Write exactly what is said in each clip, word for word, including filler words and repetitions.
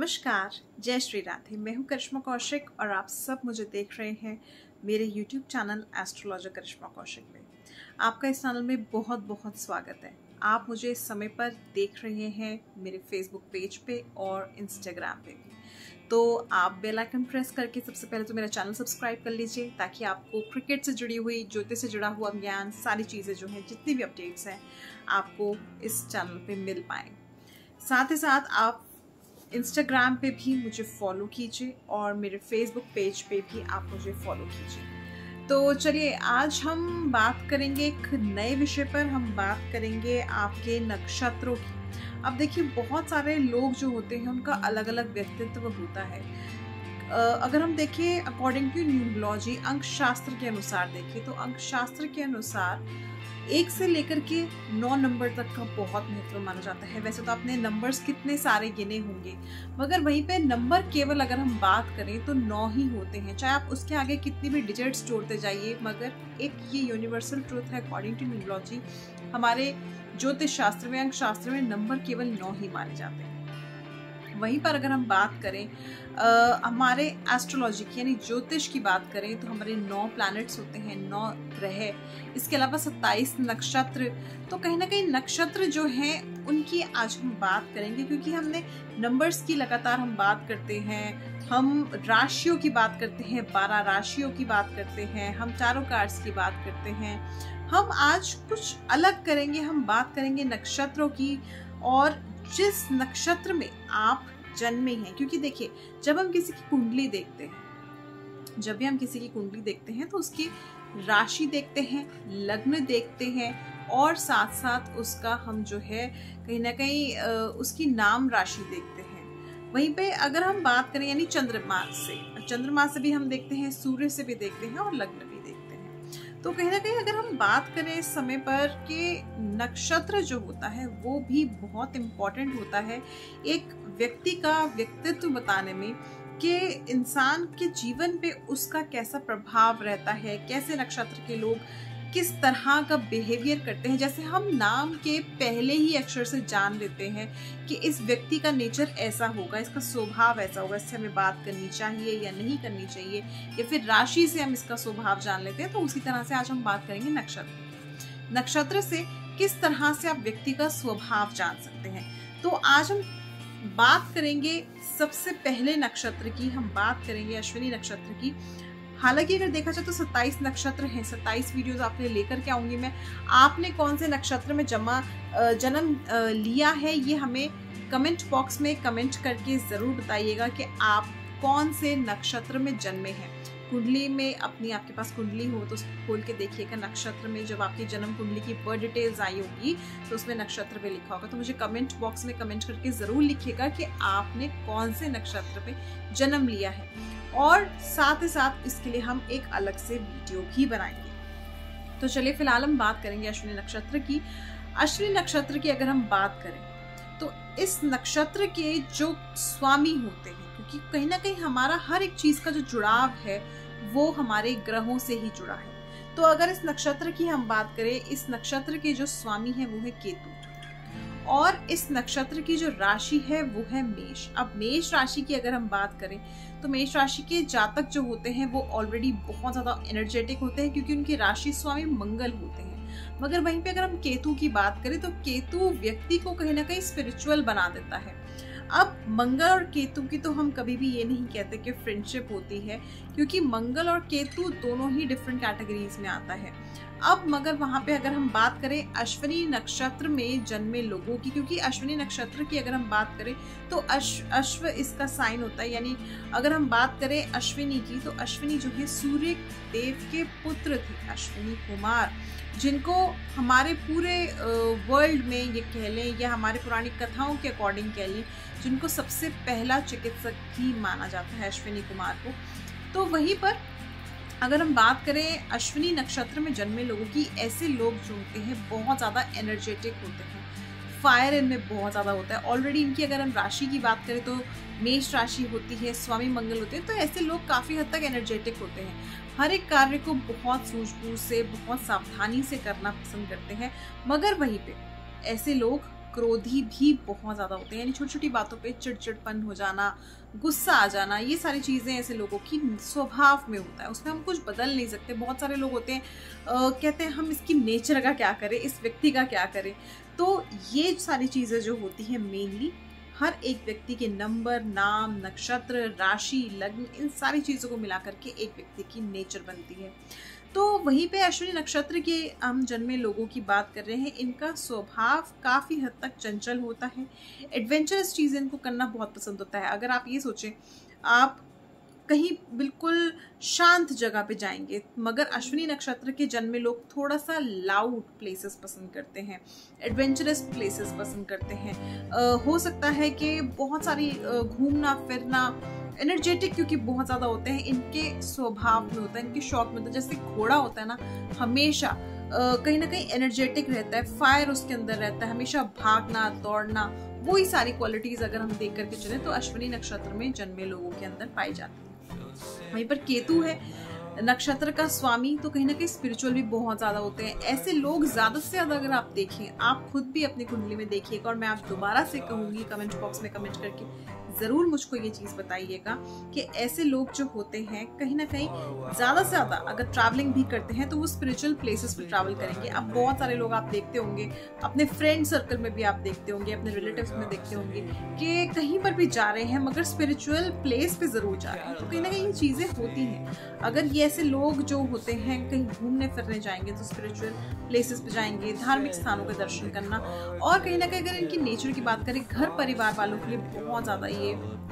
नमस्कार, जय श्री राधे। मैं हूं करिश्मा कौशिक और आप सब मुझे देख रहे हैं मेरे YouTube channel astrologer Karishma Kaushik में। आपका इस चैनल में बहुत बहुत स्वागत है। आप मुझे इस समय पर देख रहे हैं मेरे फेसबुक पेज पे और इंस्टाग्राम पे भी, तो आप बेल आइकन प्रेस करके सबसे पहले तो मेरा चैनल सब्सक्राइब कर लीजिए ताकि आपको क्रिकेट से जुड़ी हुई, ज्योतिष से जुड़ा हुआ ज्ञान, सारी चीज़ें जो हैं, जितनी भी अपडेट्स हैं, आपको इस चैनल पे मिल पाएँ। साथ ही साथ आप इंस्टाग्राम पे भी मुझे फॉलो कीजिए और मेरे फेसबुक पेज पे भी आप मुझे फॉलो कीजिए। तो चलिए, आज हम बात करेंगे एक नए विषय पर। हम बात करेंगे आपके नक्षत्रों की। अब देखिए, बहुत सारे लोग जो होते हैं उनका अलग अलग व्यक्तित्व होता है। अगर हम देखें अकॉर्डिंग टू न्यूमरोलॉजी, अंक शास्त्र के अनुसार देखें तो अंक शास्त्र के अनुसार एक से लेकर के नौ नंबर तक का बहुत महत्व माना जाता है। वैसे तो आपने नंबर्स कितने सारे गिने होंगे, मगर वहीं पे नंबर केवल अगर हम बात करें तो नौ ही होते हैं। चाहे आप उसके आगे कितनी भी डिजिट्स जोड़ते जाइए, मगर एक ये यूनिवर्सल ट्रूथ है अकॉर्डिंग टू न्यूमरोलॉजी। हमारे ज्योतिष शास्त्र में, अंक शास्त्र में नंबर केवल नौ ही माने जाते हैं। वहीं पर अगर हम बात करें आ, हमारे एस्ट्रोलॉजी की यानी ज्योतिष की बात करें तो हमारे नौ प्लैनेट्स होते हैं, नौ ग्रह, इसके अलावा सत्ताईस नक्षत्र। तो कहीं ना कहीं नक्षत्र जो हैं उनकी आज हम बात करेंगे, क्योंकि हमने नंबर्स की लगातार हम बात करते हैं, हम राशियों की बात करते हैं, बारह राशियों की बात करते हैं, हम टैरो कार्ड्स की बात करते हैं। हम आज कुछ अलग करेंगे, हम बात करेंगे नक्षत्रों की, और जिस नक्षत्र में आप जन्मे हैं। क्योंकि देखिए, जब हम किसी की कुंडली देखते हैं, जब भी हम किसी की कुंडली देखते हैं तो उसकी राशि देखते हैं, लग्न देखते हैं, और साथ साथ उसका हम जो है कहीं ना कहीं उसकी नाम राशि देखते हैं। वहीं पे अगर हम बात करें यानी चंद्रमा से, चंद्रमा से भी हम देखते हैं, सूर्य से भी देखते हैं और लग्न भी देखते हैं। तो कहीं ना कहीं अगर हम बात करें इस समय पर कि नक्षत्र जो होता है वो भी बहुत इम्पोर्टेंट होता है एक व्यक्ति का व्यक्तित्व बताने में, कि इंसान के जीवन पे उसका कैसा प्रभाव रहता है, कैसे नक्षत्र के लोग किस तरह का बिहेवियर करते हैं। जैसे हम नाम के पहले ही अक्षर से जान लेते हैं कि इस व्यक्ति का नेचर ऐसा होगा, इसका स्वभाव ऐसा होगा, इससे हमें बात करनी चाहिए या नहीं करनी चाहिए, या फिर राशि से हम इसका स्वभाव जान लेते हैं। तो उसी तरह से आज हम बात करेंगे नक्षत्र। नक्षत्र से किस तरह से आप व्यक्ति का स्वभाव जान सकते हैं। तो आज हम बात करेंगे सबसे पहले नक्षत्र की, हम बात करेंगे अश्विनी नक्षत्र की। हालांकि अगर देखा जाए तो सत्ताईस नक्षत्र हैं, सत्ताईस वीडियोस आपके लिए लेकर के आऊंगी मैं। आपने कौन से नक्षत्र में जमा जन्म लिया है, ये हमें कमेंट बॉक्स में कमेंट करके जरूर बताइएगा कि आप कौन से नक्षत्र में जन्मे हैं। कुंडली में अपनी आपके पास कुंडली हो तो खोल के देखिएगा। नक्षत्र में जब आपकी जन्म कुंडली की बर्थ डिटेल्स आई होगी तो उसमें नक्षत्र पे लिखा होगा। तो मुझे कमेंट बॉक्स में कमेंट करके जरूर लिखिएगा कि आपने कौन से नक्षत्र पे जन्म लिया है, और साथ ही साथ इसके लिए हम एक अलग से वीडियो भी बनाएंगे। तो चलिए, फिलहाल हम बात करेंगे अश्विनी नक्षत्र की। अश्विनी नक्षत्र की अगर हम बात करें तो इस नक्षत्र के जो स्वामी होते हैं, क्योंकि कहीं ना कहीं हमारा हर एक चीज का जो जुड़ाव है वो हमारे ग्रहों से ही जुड़ा है। तो अगर इस नक्षत्र की हम बात करें, इस नक्षत्र के जो स्वामी है वो है केतु, और इस नक्षत्र की जो राशि है वो है मेष। अब मेष राशि की अगर हम बात करें तो मेष राशि के जातक जो होते हैं वो ऑलरेडी बहुत ज्यादा एनर्जेटिक होते हैं, क्योंकि उनकी राशि स्वामी मंगल होते हैं। मगर वहीं पे अगर हम केतु की बात करें तो केतु व्यक्ति को कहीं ना कहीं स्पिरिचुअल बना देता है। अब मंगल और केतु की तो हम कभी भी ये नहीं कहते कि फ्रेंडशिप होती है, क्योंकि मंगल और केतु दोनों ही डिफरेंट कैटेगरीज में आता है। अब मगर वहां पे अगर हम बात करें अश्विनी नक्षत्र में जन्मे लोगों की, क्योंकि अश्विनी नक्षत्र की अगर हम बात करें तो अश्व अश्व इसका साइन होता है। यानी अगर हम बात करें अश्विनी की तो अश्विनी जो है सूर्य देव के पुत्र थे, अश्विनी कुमार, जिनको हमारे पूरे वर्ल्ड में ये कह लें या हमारे पुरानी कथाओं के अकॉर्डिंग कह लें, जिनको सबसे पहला चिकित्सक ही माना जाता है अश्विनी कुमार को। तो वहीं पर अगर हम बात करें अश्विनी नक्षत्र में जन्मे लोगों की, ऐसे लोग जो होते हैं बहुत ज़्यादा एनर्जेटिक होते हैं, फायर इनमें बहुत ज़्यादा होता है। ऑलरेडी इनकी अगर हम राशि की बात करें तो मेष राशि होती है, स्वामी मंगल होते हैं, तो ऐसे लोग काफ़ी हद तक एनर्जेटिक होते हैं। हर एक कार्य को बहुत सूझबूझ से, बहुत सावधानी से करना पसंद करते हैं। मगर वहीं पे ऐसे लोग क्रोधी भी बहुत ज़्यादा होते हैं, यानी छोटी छोटी बातों पे चिड़चिड़पन हो जाना, गुस्सा आ जाना, ये सारी चीज़ें ऐसे लोगों की स्वभाव में होता है, उसमें हम कुछ बदल नहीं सकते। बहुत सारे लोग होते हैं आ, कहते हैं हम इसकी नेचर का क्या करें, इस व्यक्ति का क्या करें। तो ये सारी चीज़ें जो होती हैं मेनली हर एक व्यक्ति के नंबर, नाम, नक्षत्र, राशि, लग्न, इन सारी चीज़ों को मिला करके एक व्यक्ति की नेचर बनती है। तो वहीं पे अश्विनी नक्षत्र के हम जन्मे लोगों की बात कर रहे हैं। इनका स्वभाव काफ़ी हद तक चंचल होता है, एडवेंचरस चीज़ इनको करना बहुत पसंद होता है। अगर आप ये सोचें, आप कहीं बिल्कुल शांत जगह पे जाएंगे, मगर अश्विनी नक्षत्र के जन्मे लोग थोड़ा सा लाउड प्लेसेस पसंद करते हैं, एडवेंचरस प्लेसेस पसंद करते हैं। आ, हो सकता है कि बहुत सारी घूमना फिरना, एनर्जेटिक क्योंकि बहुत ज़्यादा होते हैं, इनके स्वभाव में होता है, इनके शौक में। तो जैसे घोड़ा होता है ना, हमेशा Uh, कहीं ना कहीं एनर्जेटिक रहता है, फायर उसके अंदर रहता है, हमेशा भागना दौड़ना, वही सारी क्वालिटीज अगर हम देख करके चले तो अश्विनी नक्षत्र में जन्मे लोगों के अंदर पाई जाती है। वहीं पर केतु है नक्षत्र का स्वामी, तो कहीं ना कहीं स्पिरिचुअल भी बहुत ज्यादा होते हैं। ऐसे लोग ज्यादा से ज्यादा अगर आप देखें, आप खुद भी अपनी कुंडली में देखिएगा, और मैं आप दोबारा से कहूंगी कमेंट बॉक्स में कमेंट करके जरूर मुझको ये चीज बताइएगा कि ऐसे लोग जो होते हैं कहीं ना कहीं ज्यादा से ज्यादा अगर ट्रैवलिंग भी करते हैं तो वो स्पिरिचुअल प्लेसेस पे ट्रैवल करेंगे। अब बहुत सारे लोग आप देखते होंगे, अपने फ्रेंड सर्कल में भी आप देखते होंगे, अपने रिलेटिव्स में देखते होंगे कि कहीं पर भी जा रहे हैं मगर स्पिरिचुअल प्लेस पे जरूर जा रहे हैं। तो कहीं ना कहीं ये चीजें होती हैं। अगर ये ऐसे लोग जो होते हैं कहीं घूमने फिरने जाएंगे तो स्पिरिचुअल प्लेसेस पे जाएंगे, धार्मिक स्थानों का दर्शन करना, और कहीं ना कहीं अगर इनकी नेचर की बात करें, घर परिवार वालों के लिए बहुत ज्यादा ये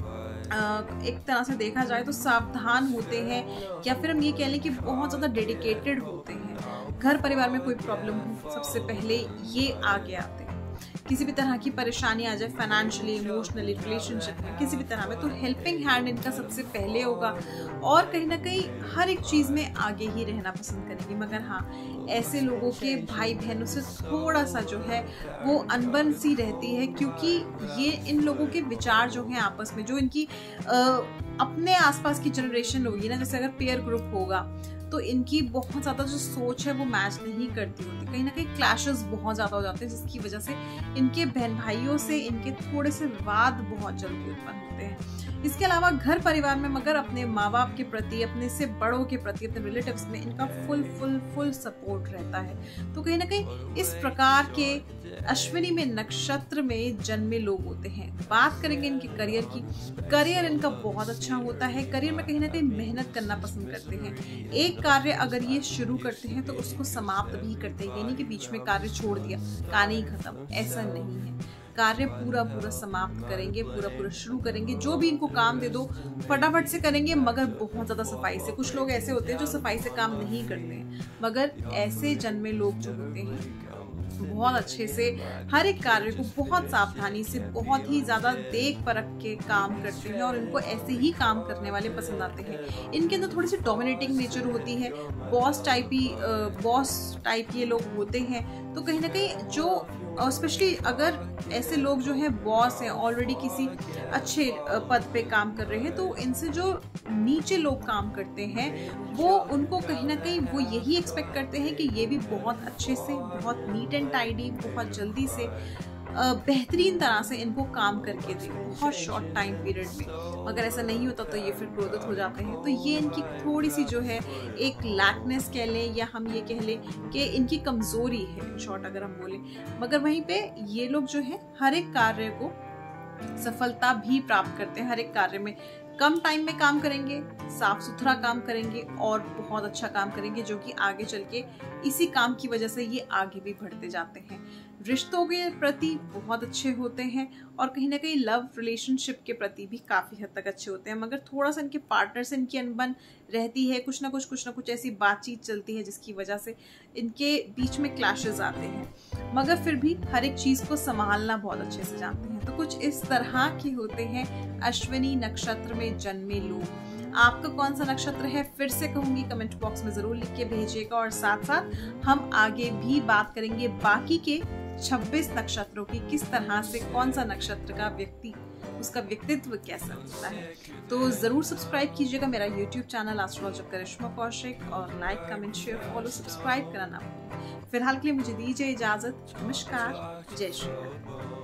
एक तरह से देखा जाए तो सावधान होते हैं, या फिर हम ये कह लें कि बहुत ज्यादा डेडिकेटेड होते हैं। घर परिवार में कोई प्रॉब्लम हो सबसे पहले ये आगे आते हैं। किसी भी तरह की परेशानी आ जाए फाइनेंशियली, इमोशनली, रिलेशनशिप में, किसी भी तरह में, तो हेल्पिंग हैंड इनका सबसे पहले होगा, और कहीं ना कहीं हर एक चीज में आगे ही रहना पसंद करेंगे। मगर हाँ, ऐसे लोगों के भाई बहनों से थोड़ा सा जो है वो अनबन सी रहती है, क्योंकि ये इन लोगों के विचार जो हैं आपस में, जो इनकी आ, अपने आसपास की जनरेशन होगी ना, जैसे अगर पेयर ग्रुप होगा तो इनकी बहुत ज्यादा जो सोच है वो मैच नहीं करती होती, कहीं ना कहीं क्लैशेस बहुत ज्यादा हो जाते हैं, जिसकी वजह से इनके बहन भाइयों से इनके थोड़े से विवाद बहुत जल्दी उत्पन्न होते हैं। इसके अलावा घर परिवार में मगर अपने माँ बाप के प्रति, अपने से बड़ों के प्रति, अपने रिलेटिव्स में इनका फुल फुल फुल सपोर्ट रहता है। तो कहीं ना कहीं इस प्रकार के अश्विनी में नक्षत्र में जन्मे लोग होते हैं। बात करेंगे इनके करियर की, करियर इनका बहुत अच्छा होता है। करियर में कहीं ना कहीं मेहनत करना पसंद करते हैं। एक कार्य अगर ये शुरू करते हैं तो उसको समाप्त भी करते हैं, यानी कि बीच में कार्य छोड़ दिया, कहानी खत्म, ऐसा नहीं है। कार्य पूरा पूरा समाप्त करेंगे, पूरा पूरा शुरू करेंगे। जो भी इनको काम दे दो फटाफट से करेंगे, मगर बहुत ज्यादा सफाई से। कुछ लोग ऐसे होते हैं जो सफाई से काम नहीं करते हैं, मगर ऐसे जन्मे लोग जो होते हैं बहुत अच्छे से हर एक कार्य को बहुत सावधानी से, बहुत ही ज्यादा देख परख के काम करते हैं, और इनको ऐसे ही काम करने वाले पसंद आते हैं। इनके अंदर थोड़ी सी डोमिनेटिंग नेचर होती है, बॉस टाइप ही बॉस टाइप ये लोग होते हैं। तो कहीं ना कहीं जो स्पेशली अगर ऐसे लोग जो हैं बॉस हैं, ऑलरेडी किसी अच्छे पद पे काम कर रहे हैं, तो इनसे जो नीचे लोग काम करते हैं वो उनको कहीं ना कहीं वो यही एक्सपेक्ट करते हैं कि ये भी बहुत अच्छे से, बहुत नीट एंड टाइडी, बहुत जल्दी से, बेहतरीन तरह से इनको काम करके दे बहुत शॉर्ट टाइम पीरियड में। मगर ऐसा नहीं होता तो ये फिर क्रोधित हो जाते हैं। तो ये इनकी थोड़ी सी जो है एक लैकनेस कह लें, या हम ये कह लें कि इनकी कमजोरी है, शॉर्ट अगर हम बोलें। मगर वहीं पे ये लोग जो है हर एक कार्य को सफलता भी प्राप्त करते हैं। हर एक कार्य में कम टाइम में काम करेंगे, साफ सुथरा काम करेंगे, और बहुत अच्छा काम करेंगे, जो कि आगे चल के इसी काम की वजह से ये आगे भी बढ़ते जाते हैं। रिश्तों के प्रति बहुत अच्छे होते हैं, और कहीं ना कहीं लव रिलेशनशिप के प्रति भी काफी हद तक अच्छे होते हैं। मगर थोड़ा सा इनके पार्टनर से इनकी अनबन रहती है, कुछ ना कुछ कुछ ना कुछ ऐसी बातचीत चलती है जिसकी वजह से इनके बीच में क्लैशेस आते हैं। मगर फिर भी हर एक चीज को संभालना बहुत अच्छे से जानते हैं। तो कुछ इस तरह के होते हैं अश्विनी नक्षत्र में जन्मे लोग। आपका कौन सा नक्षत्र है फिर से कहूंगी कमेंट बॉक्स में जरूर लिख के भेजिएगा, और साथ साथ हम आगे भी बात करेंगे बाकी के छब्बीस नक्षत्रों की, किस तरह से कौन सा नक्षत्र का व्यक्ति उसका व्यक्तित्व कैसा होता है। तो ज़रूर सब्सक्राइब कीजिएगा मेरा YouTube channel astrologer Karishma Kaushik, और like comment share follow subscribe करना ना भूलें। फिलहाल के लिए मुझे दीजिए इजाज़त। नमस्कार, जय श्री राम।